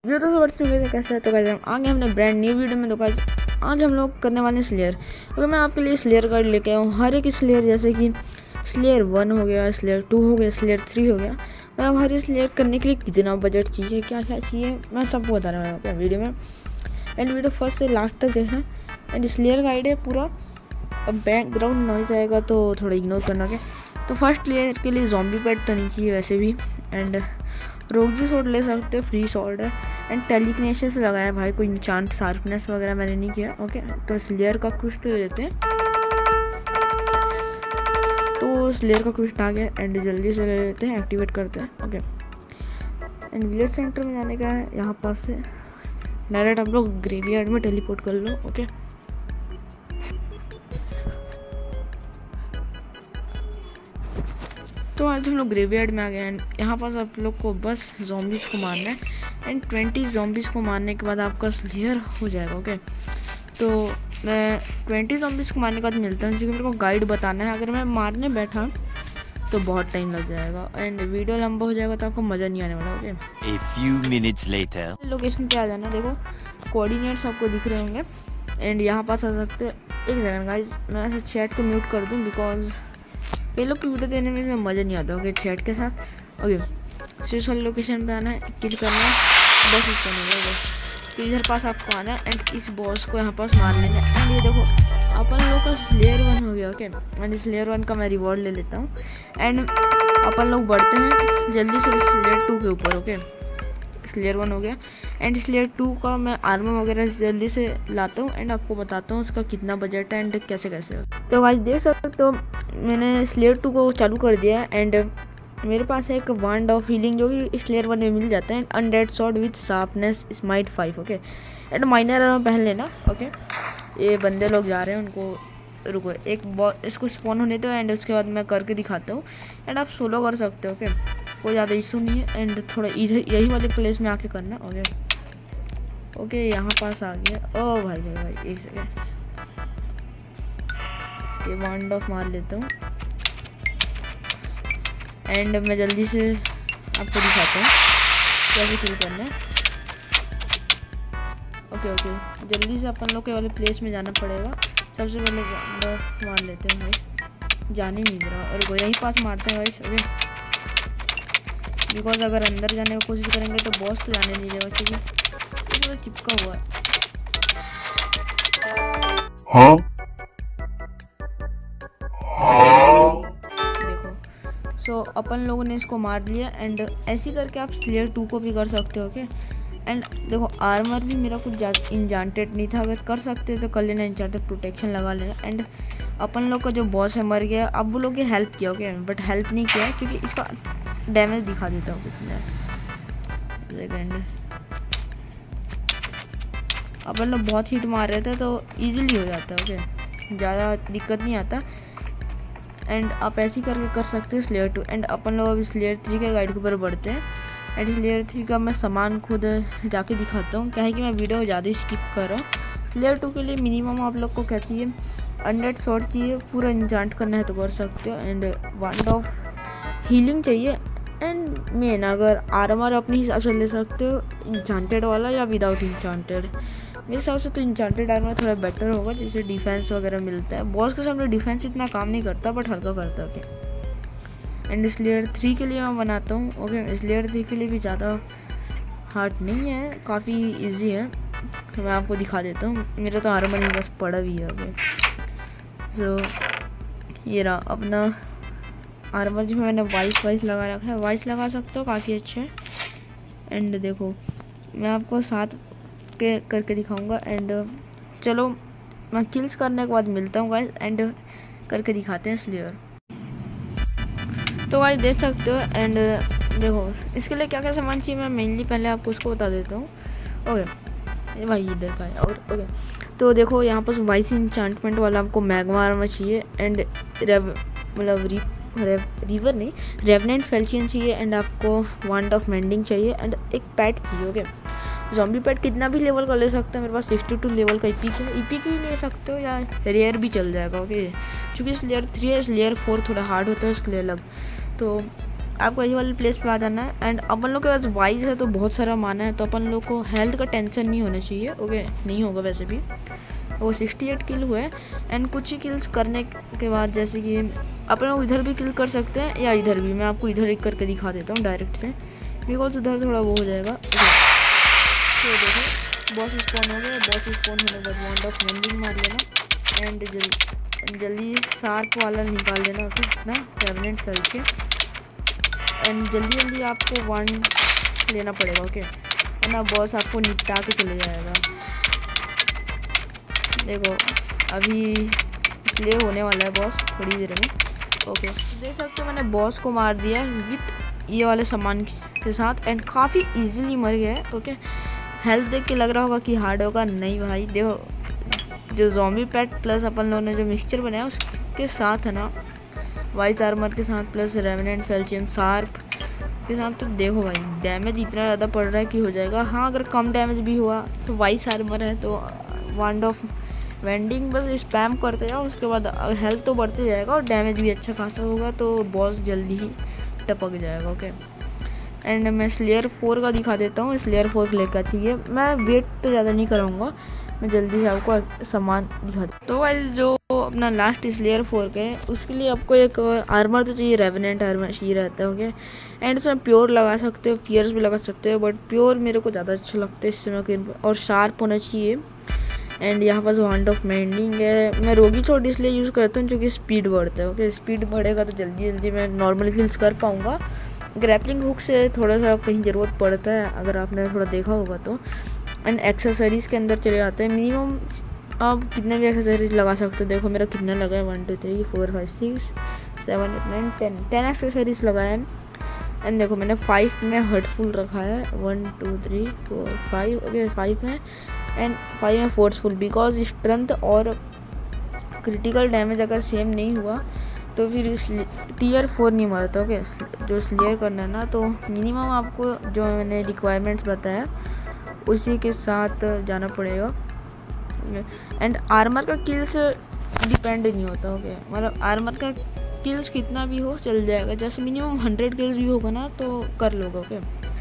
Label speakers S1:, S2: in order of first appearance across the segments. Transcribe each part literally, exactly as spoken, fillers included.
S1: जो तो सब चुके थे कैसे, तो कैसे आगे हमने ब्रांड न्यू वीडियो में। तो गाइस आज हम लोग करने वाले हैं स्लेयर। अगर मैं आपके लिए स्लेयर गाइड लेके आया हूँ, हर एक स्लेयर जैसे कि स्लेयर वन हो गया, स्लेयर टू हो गया, स्लेयर थ्री हो गया। मैं अब हर एक स्लेयर करने के लिए कितना बजट चाहिए, क्या क्या चाहिए, मैं सबको बता रहा हूँ वीडियो में। एंड वीडियो फर्स्ट से लास्ट तक देखना। एंड स्लेयर गाइड है पूरा। अब बैकग्राउंड नॉइज आएगा तो थोड़ा इग्नोर करना के। तो फर्स्ट लेयर के लिए ज़ॉम्बी पैड तो नहीं चाहिए वैसे भी। एंड रोगजू शॉट ले सकते हो, फ्री शॉट है। एंड टेलीकिनेसिस से लगाया भाई, कोई इंचांट शार्पनेस वगैरह मैंने नहीं किया। ओके तो इस लेयर का क्विस्ट ले लेते हैं। तो इस लेयर का क्विस्ट आ गया एंड जल्दी से ले लेते हैं, एक्टिवेट करते हैं। ओके एंड विलेज सेंटर में जाने का है, यहाँ पास से डायरेक्ट आप लोग ग्रेवयार्ड में टेलीपोर्ट कर लो। ओके तो आज हम लोग ग्रेवयार्ड में आ गए एंड यहाँ पास आप लोग को बस ज़ॉम्बीज़ को मारना है। एंड ट्वेंटी ज़ॉम्बीज़ को मारने के बाद आपका स्लेयर हो जाएगा। ओके तो मैं ट्वेंटी ज़ॉम्बीज़ को मारने के बाद मिलता हूँ, क्योंकि मेरे को गाइड बताना है। अगर मैं मारने बैठा तो बहुत टाइम लग जाएगा एंड वीडियो लंबा हो जाएगा तो आपको मज़ा नहीं आने वाला। Okay
S2: A few minutes later.
S1: Location पे आ जाना, देखो कोऑर्डिनेट्स आपको दिख रहे होंगे एंड यहाँ पास आ सकते हैं। एक सेकंड गाइस, मैं ऐसे चैट को म्यूट कर दूँ, बिकॉज कई लोग की वीडियो देने में मज़ा नहीं आता। ओके चैट के साथ। ओके शीर्ष वाली लोकेशन पे आना है, किल करना है, बस इसको नहीं होगा। तो इधर पास आपको आना है एंड इस बॉस को यहाँ पास मार लेना है। एंड ये देखो अपन लोग का स्लेयर वन हो गया। ओके एंड स्लेयर वन का मैं रिवॉर्ड ले लेता हूँ। एंड अपन लोग बढ़ते हैं जल्दी से स्लेयर टू के ऊपर। ओके स्लेयर वन हो गया एंड स्लेयर टू का मैं आर्मर वगैरह जल्दी से लाता हूँ एंड आपको बताता हूँ उसका कितना बजट है एंड कैसे कैसे। तो गाइस देख सकते हो, तो मैंने स्लेयर टू को चालू कर दिया है एंड मेरे पास है एक वांड ऑफ हीलिंग जो कि स्लेयर वन में मिल जाता है। Undead shot with sharpness smite five. Okay and minor armour पहन लेना। ओके ये बंदे लोग जा रहे हैं, उनको रुको एक बॉस इसको स्पॉन होने दो एंड उसके बाद मैं करके दिखाता हूँ। एंड आप सोलो कर सकते हो। ओके कोई ज़्यादा इशू नहीं है एंड थोड़ा इधर यही वाले प्लेस में आके करना। ओके ओके यहाँ पास आ गया। ओ भाई भाई भाई एक सेकेंड, ये वांड ऑफ मार लेता हूँ एंड मैं जल्दी से आपको दिखाता हूँ कैसे किल करना है। ओके ओके जल्दी से अपन लोग के वाले प्लेस में जाना पड़ेगा। सबसे पहले वांड ऑफ मार लेते हैं भाई, जाने नहीं दे रहा। और वो यहीं पास मारते हैं भाई। ओके बिकॉज अगर अंदर जाने की कोशिश करेंगे तो बॉस तो जाने नहीं देगा, क्योंकि तो चिपका हुआ है। हाँ? देखो सो so, अपन लोगों ने इसको मार लिया एंड ऐसे करके आप स्लेयर टू को भी कर सकते हो। ओके एंड देखो आर्मर भी मेरा कुछ इंजांटेड नहीं था, अगर कर सकते तो कर लेना, इंजांटेड प्रोटेक्शन लगा लेना। एंड अपन लोग का जो बॉस है मर गया, अब वो लोग हेल्प किया। ओके बट हेल्प नहीं किया क्योंकि इसका डैमेज दिखा देता हूँ कितना सेकेंड। अपन लोग बहुत हिट मार रहे थे तो इजीली हो जाता है। ओके ज़्यादा दिक्कत नहीं आता एंड आप ऐसे ही करके कर सकते हो स्लेयर टू। एंड अपन लोग अभी स्लेयर थ्री के गाइड के ऊपर बढ़ते हैं एंड स्लेयर थ्री का मैं सामान खुद जाके दिखाता हूँ, क्या है कि मैं वीडियो ज़्यादा स्किप कर रहा हूँ। स्लेयर टू के लिए मिनिमम आप लोग को क्या चाहिए, हंड्रेड शॉट चाहिए, पूरा इंचांट करना है तो कर सकते हो। एंड वांड ऑफ हीलिंग चाहिए एंड मेन अगर आर्मर अपने हिसाब से ले सकते हो, इंचांटेड वाला या विदाउट इंचांटेड। मेरे हिसाब से तो इंचांटेड आर्मर थोड़ा बेटर होगा, जिससे डिफेंस वगैरह मिलता है। बॉस के सामने डिफेंस इतना काम नहीं करता बट हल्का करता है। ओके एंड स्लेयर थ्री के लिए मैं बनाता हूँ। ओके स्लेयर थ्री के लिए भी ज़्यादा हार्ड नहीं है, काफ़ी ईजी है। तो मैं आपको दिखा देता हूँ, मेरा तो आर्मर ही बस पड़ा भी है। ओके सो ये रहा अपना आर्मर जिसमें मैंने वाइस वाइस लगा रखा है, वाइस लगा सकते हो, काफ़ी अच्छा है। एंड देखो मैं आपको साथ के करके दिखाऊंगा एंड चलो मैं किल्स करने के बाद मिलता हूँ गाइस एंड करके दिखाते हैं स्लेयर। तो गाइस देख सकते हो एंड देखो इसके लिए क्या क्या सामान चाहिए मैं मेनली पहले आपको उसको बता देता हूँ। ओके ये भाई इधर का है। और ओके तो देखो यहाँ पर वाइस इंचांटमेंट वाला आपको मैग्मा आर्मर चाहिए एंड रेव मतलब री रिवर नहीं रेवनेंट फेल्चियन चाहिए एंड आपको वांड ऑफ मेंडिंग चाहिए एंड एक पैट चाहिए। ओके ज़ॉम्बी पैट कितना भी लेवल का ले सकते हो, मेरे पास सिक्सटी टू लेवल का ईपी है, ईपी की ले सकते हो या रेयर भी चल जाएगा। ओके क्योंकि स्लेयर थ्री है, स्लेयर फोर थोड़ा हार्ड होता है उसके लिए अलग। तो आपको यही वाले प्लेस पे आ जाना है। एंड अपन लोग के पास वाइज है तो बहुत सारा माना है, तो अपन लोग को हेल्थ का टेंशन नहीं होना चाहिए। ओके, नहीं होगा वैसे भी। वो सिक्सटी एट किल हुए एंड कुछ ही किल्स करने के बाद जैसे कि अपन लोग इधर भी किल कर सकते हैं या इधर भी। मैं आपको इधर एक करके दिखा देता हूँ डायरेक्ट से, बिकॉज उधर थोड़ा वो हो जाएगा। तो देखो बॉस स्पॉन हो गया। बॉस स्पॉन होने के बाद वांड ऑफ मेंडिंग मार लेना एंड जल्दी जल्दी शार्प वाला निकाल लेना। ओके ना, रेवेनेंट फेल के एंड जल्दी जल्दी आपको वन लेना पड़ेगा। ओके, वरना बॉस आपको निपटा के चले जाएगा। देखो अभी इसलिए होने वाला है बॉस थोड़ी देर में। ओके, देख सकते हो मैंने बॉस को मार दिया विथ ये वाले सामान के साथ एंड काफ़ी इजीली मर गया है। ओके, हेल्थ देख के लग रहा होगा कि हार्ड होगा, नहीं भाई। देखो जो ज़ॉम्बी पैट प्लस अपन लोगों ने जो मिक्सचर बनाया उसके साथ है ना, वाइस आर्मर के साथ प्लस रेवेनेंट फेल्चियन शार्प के साथ, तो देखो भाई डैमेज इतना ज़्यादा पड़ रहा है कि हो जाएगा। हाँ, अगर कम डैमेज भी हुआ तो वाइस आर्मर है तो वांड ऑफ वेंडिंग बस स्पैम करते जाओ, उसके बाद हेल्थ तो बढ़ते जाएगा और डैमेज भी अच्छा खासा होगा, तो बॉस जल्दी ही टपक जाएगा। ओके, एंड मैं स्लेयर फोर का दिखा देता हूँ। स्लेयर फोर लेकर चाहिए, मैं वेट तो ज़्यादा नहीं कराऊंगा, मैं जल्दी से आपको सामान दिखा दूँ। तो भाई जो अपना लास्ट स्लेयर फोर का है उसके लिए आपको एक आर्मर तो चाहिए, रेवेनेंट आर्मर चाहिए रहता है। ओके, एंड उसमें प्योर लगा सकते हो, फियर्स भी लगा सकते हो, बट प्योर मेरे को ज़्यादा अच्छा लगता है इससे मैं, और शार्प होना चाहिए। एंड यहाँ पर वांड ऑफ मेंडिंग है। मैं रोगी छोड़ इसलिए यूज़ करता हूँ क्योंकि स्पीड बढ़ता है। ओके, स्पीड बढ़ेगा तो जल्दी जल्दी मैं नॉर्मल किल्स कर पाऊँगा। ग्रैपलिंग हुक से थोड़ा सा कहीं ज़रूरत पड़ता है, अगर आपने थोड़ा देखा होगा तो। एंड एक्सेसरीज़ के अंदर चले जाते हैं। मिनिमम आप कितने भी एक्सेसरीज लगा सकते हो। देखो मेरा कितना लगा है, one two three four five six seven eight nine ten ten accessories लगाए हैं। एंड देखो मैंने फाइव में हर्टफुल रखा है, one two three four five. Okay, five में एंड फाइव में फोर्सफुल, बिकॉज स्ट्रेंथ और क्रिटिकल डैमेज अगर सेम नहीं हुआ तो फिर टीयर फोर नहीं मारता। ओके, जो स्लेयर करना है ना, तो मिनिमम आपको जो मैंने रिक्वायरमेंट्स बताया उसी के साथ जाना पड़ेगा। एंड आर्मर का किल्स डिपेंड नहीं होता। ओके, मतलब आर्मर का किल्स कितना भी हो चल जाएगा, जैसे मिनिमम हंड्रेड किल्स भी होगा ना तो कर लोगे। ओके,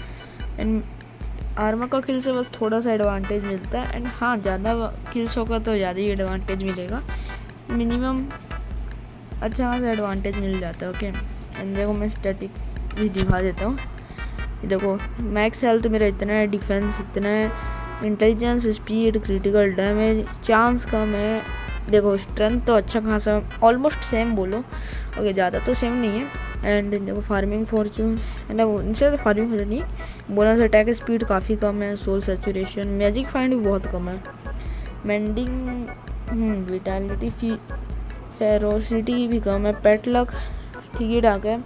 S1: एंड आर्मर का किल से बस थोड़ा सा एडवांटेज मिलता है। एंड हाँ, ज़्यादा किल्स होगा तो ज़्यादा ही एडवांटेज मिलेगा, मिनिमम अच्छा खासा एडवांटेज मिल जाता है। ओके, एंड देखो मैं स्टैटिक्स भी दिखा देता हूँ। देखो मैक्स हेल्थ तो मेरा इतना है, डिफेंस इतना है, intelligence, speed, critical damage, chance कम है। देखो स्ट्रेंथ तो अच्छा खासा ऑलमोस्ट सेम बोलो। ओके, ज़्यादा तो सेम नहीं है। एंड देखो फार्मिंग फॉर्चून, मतलब इनसे तो फार्मिंग हो नहीं, बोनस अटैक स्पीड काफ़ी कम है, सोल सैचुरेशन, मैजिक फाइंड भी बहुत कम है, मेंडिंग, विटालिटी, फी फेरोसिटी भी कम है, पेट लक ठीक ही ठाक है,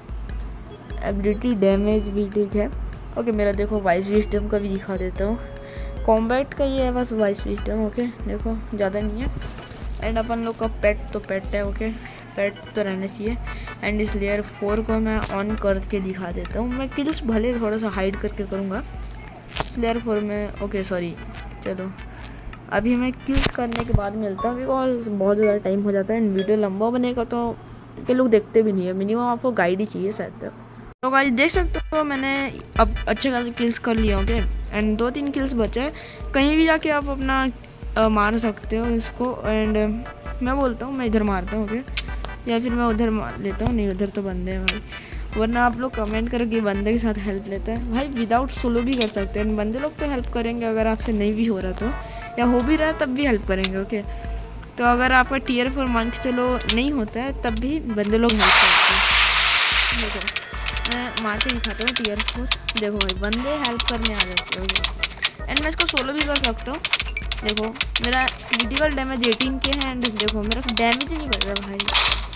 S1: एबिलिटी डैमेज भी ठीक है। ओके, मेरा देखो वाइस विजडम का भी दिखा देता हूँ। कॉम्बैट का ये है बस वाइस विजडम। ओके, देखो ज़्यादा नहीं है। एंड अपन लोग का पेट तो पेट है। ओके, पेट तो रहना चाहिए। एंड इस लेयर फोर को मैं ऑन करके दिखा देता हूँ। मैं किल्स भले थोड़ा सा हाइड करके करूँगा इस लेयर फोर में। ओके सॉरी, चलो अभी मैं किल्स करने के बाद मिलता हूँ, बिकॉज बहुत ज़्यादा टाइम हो जाता है एंड वीडियो लंबा बनेगा तो के लोग देखते भी नहीं है। मिनिमम आपको गाइड ही चाहिए शायद। तो गाइस देख सकते हो मैंने अब अच्छे खासे किल्स कर लिया। ओके, एंड दो तीन किल्स बचे हैं, कहीं भी जाके आप अपना आ, मार सकते हो इसको। एंड मैं बोलता हूँ मैं इधर मारता हूँ। ओके, या फिर मैं उधर मार लेता हूँ, नहीं उधर तो बंदे हैं भाई, वरना आप लोग कमेंट करोगे बंदे के साथ हेल्प लेता है। भाई विदाउट सोलो भी कर सकते हैं, बंदे लोग तो हेल्प करेंगे अगर आपसे नहीं भी हो रहा तो, या हो भी रहा है तब भी हेल्प करेंगे। ओके, तो अगर आपका टीयर फोर मान के चलो नहीं होता है तब भी बंदे लोग हेल्प करते हैं। देखो मैं मार के दिखाता हूँ टीयर फोर, देखो भाई बंदे हेल्प करने आ जाते हैं। एंड मैं इसको सोलो भी कर सकता हूँ। देखो मेरा क्रिटिकल डैमेज एटीन के है एंड देखो मेरा डैमेज ही नहीं पड़ रहा भाई,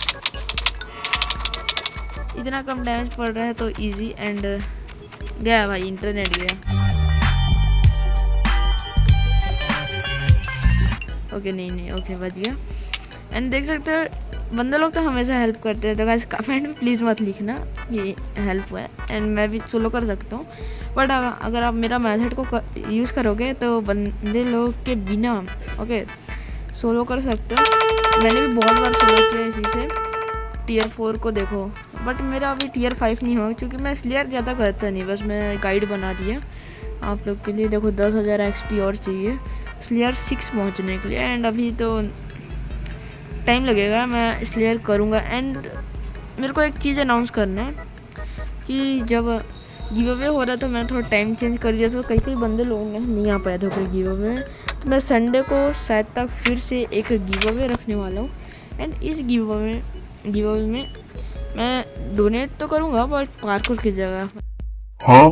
S1: इतना कम डैमेज पड़ रहा है तो इजी। एंड गया भाई, इंटरनेट गया। ओके नहीं नहीं ओके बच गया। एंड देख सकते हो बंदे लोग तो हमेशा हेल्प करते हैं, तो गाइस कमेंट में प्लीज़ मत लिखना ये हेल्प हुआ है। एंड मैं भी सोलो कर सकता हूँ, बट अगर आप मेरा मेथड को कर, यूज़ करोगे तो बंदे लोग के बिना ओके सोलो कर सकते हो। मैंने भी बहुत बार सोलो किया इसी से टीयर फोर को। देखो बट मेरा अभी टीयर फाइव नहीं होगा क्योंकि मैं स्लेयर ज़्यादा करता नहीं, बस मैं गाइड बना दिया आप लोग के लिए। देखो दस हज़ार एक्स पी और चाहिए स्लेयर सिक्स पहुंचने के लिए, एंड अभी तो टाइम लगेगा, मैं स्लेयर करूँगा। एंड मेरे को एक चीज़ अनाउंस करना है कि जब गिव अवे हो रहा था मैं थोड़ा टाइम चेंज कर दिया था, कई कई बंदे लोग नहीं आ पाए थे कोई गिव अवे में, तो मैं संडे को शायद तक फिर से एक गिव अवे रखने वाला हूँ। एंड इस गिव अवे गिव अवे में मैं डोनेट तो करूँगा बट पार्कोर की जगह।
S2: हाँ?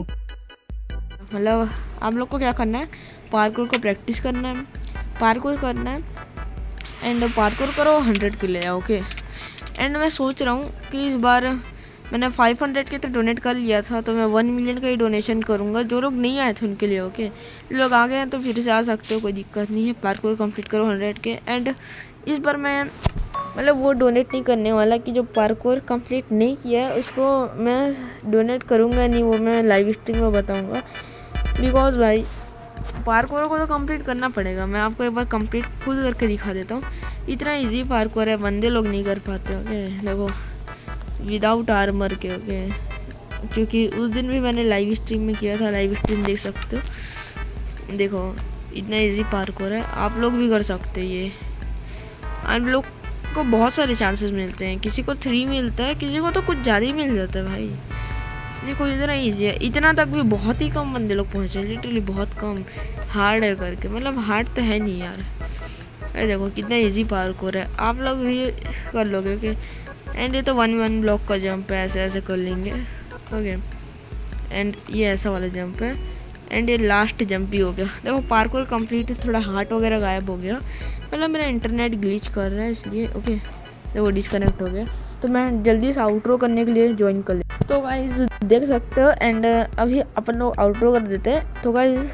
S1: मतलब आप लोग को क्या करना है, पार्कोर को प्रैक्टिस करना है, पार्कोर करना है एंड पार्कोर करो हंड्रेड के लिए ओके। एंड मैं सोच रहा हूँ कि इस बार मैंने फाइव हंड्रेड के तो डोनेट कर लिया था, तो मैं वन मिलियन का ही डोनेशन करूँगा। जो लोग नहीं आए थे उनके लिए ओके, जो लोग आ गए हैं तो फिर से आ सकते हो, कोई दिक्कत नहीं है। पार्कोर कंप्लीट करो हंड्रेड के। एंड इस बार मैं मतलब वो डोनेट नहीं करने वाला कि जो पार्कोर कंप्लीट नहीं किया है उसको मैं डोनेट करूँगा नहीं, वो मैं लाइव स्ट्रीम में बताऊँगा। बिकॉज भाई पार्कोर को तो कंप्लीट करना पड़ेगा। मैं आपको एक बार कंप्लीट खुद करके दिखा देता हूँ, इतना इजी पार्कोर है, बंदे लोग नहीं कर पाते ओके। देखो विदाउट आर्मर के ओके, क्योंकि उस दिन भी मैंने लाइव स्ट्रीम में किया था, लाइव स्ट्रीम देख सकते हो। देखो इतना इजी पार्कोर है, आप लोग भी कर सकते हो ये। आप लोग को बहुत सारे चांसेस मिलते हैं, किसी को थ्री मिलता है, किसी को तो कुछ ज़्यादा ही मिल जाता है भाई। देखो इतना ईजी है, इतना तक भी बहुत ही कम बंदे लोग पहुँचे, लिटरली बहुत कम। हार्ड है करके, मतलब हार्ड तो है नहीं यार। अरे देखो कितना इजी पार्कोर है, आप लोग भी कर लोगे ओके। एंड ये तो वन वन ब्लॉक का जंप है, ऐसे ऐसे कर लेंगे ओके। एंड ये ऐसा वाला जंप है, एंड ये लास्ट जंप भी हो गया। देखो पार्कोर कंप्लीट, थोड़ा हार्ट वगैरह गायब हो गया, मतलब मेरा इंटरनेट ग्लिच कर रहा है इसलिए ओके। देखो डिस्कनेक्ट हो गया, तो मैं जल्दी से आउटरो करने के लिए ज्वाइन कर ले। तो गाइस देख सकते हो, एंड अभी अपन लोग आउटरो कर देते हैं। तो गाइस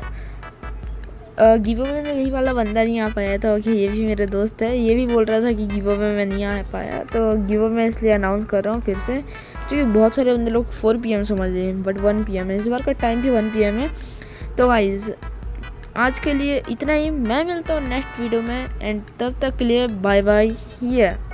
S1: गिव अवे में यही वाला बंदा नहीं आ पाया था कि ये भी मेरे दोस्त है, ये भी बोल रहा था कि गिव अवे में नहीं आ पाया, तो गिव अवे में इसलिए अनाउंस कर रहा हूँ फिर से, क्योंकि बहुत सारे बंदे लोग फोर पी एम समझ रहे हैं बट वन पी एम है, इस बार का टाइम भी वन पी एम है। तो गाइस आज के लिए इतना ही, मैं मिलता हूँ नेक्स्ट वीडियो में, एंड तब तक के लिए बाय बाय। ये